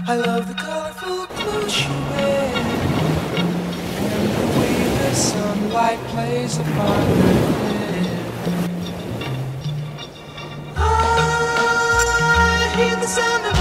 I love the colorful clothes you wear and the way the sunlight plays upon her hair. I hear the sound of